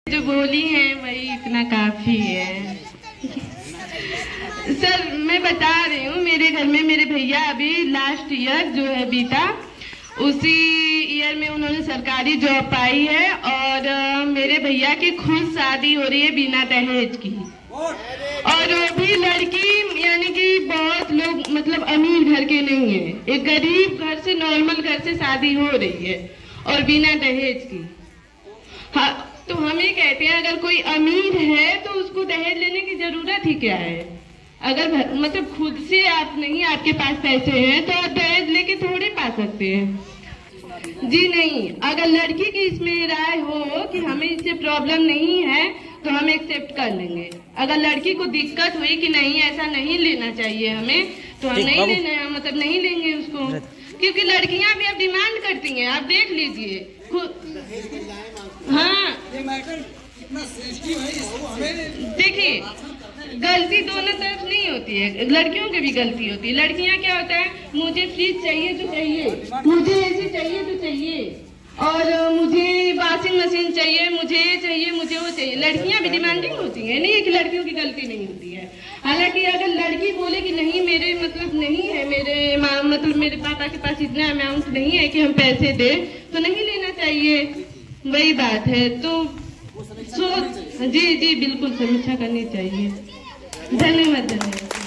जो बोली है वही इतना काफी है। सर मैं बता रही हूँ, मेरे घर में मेरे भैया अभी लास्ट ईयर जो है बीता, उसी ईयर में उन्होंने सरकारी जॉब पाई है और मेरे भैया की खुद शादी हो रही है बिना दहेज की, और वो भी लड़की यानी कि बहुत लोग मतलब अमीर घर के नहीं है, एक गरीब घर से नॉर्मल घर से शादी हो रही है और बिना दहेज की। हाँ, तो हम ये कहते हैं अगर कोई अमीर है तो उसको दहेज लेने की जरूरत ही क्या है? अगर मतलब खुद से आप नहीं, आपके पास पैसे हैं तो आप दहेज लेके थोड़े पा सकते हैं। जी नहीं, अगर लड़की की इसमें राय हो कि हमें इससे प्रॉब्लम नहीं है तो हम एक्सेप्ट कर लेंगे। अगर लड़की को दिक्कत हुई कि नहीं ऐसा नहीं लेना चाहिए हमें, तो हम नहीं लेना, मतलब नहीं लेंगे उसको, क्योंकि लड़कियां भी अब डिमांड करती हैं। आप देख लीजिए हाँ, देखिए गलती दोनों तरफ नहीं होती है, लड़कियों की भी गलती होती है। लड़कियां क्या होता है, मुझे फ्रिज चाहिए तो चाहिए, मुझे ऐसे चाहिए तो चाहिए, और मुझे वॉशिंग मशीन चाहिए, मुझे ये चाहिए, मुझे वो चाहिए। लड़कियां भी डिमांडिंग होती है, नहीं है कि लड़कियों की गलती नहीं होती है। हालांकि अगर लड़की बोले कि नहीं मेरे मतलब नहीं है, मेरे मतलब मेरे पापा के पास इतना अमाउंट नहीं है कि हम पैसे दें, तो नहीं लेना चाहिए, वही बात है। तो जी जी बिल्कुल समीक्षा करनी चाहिए। धन्यवाद।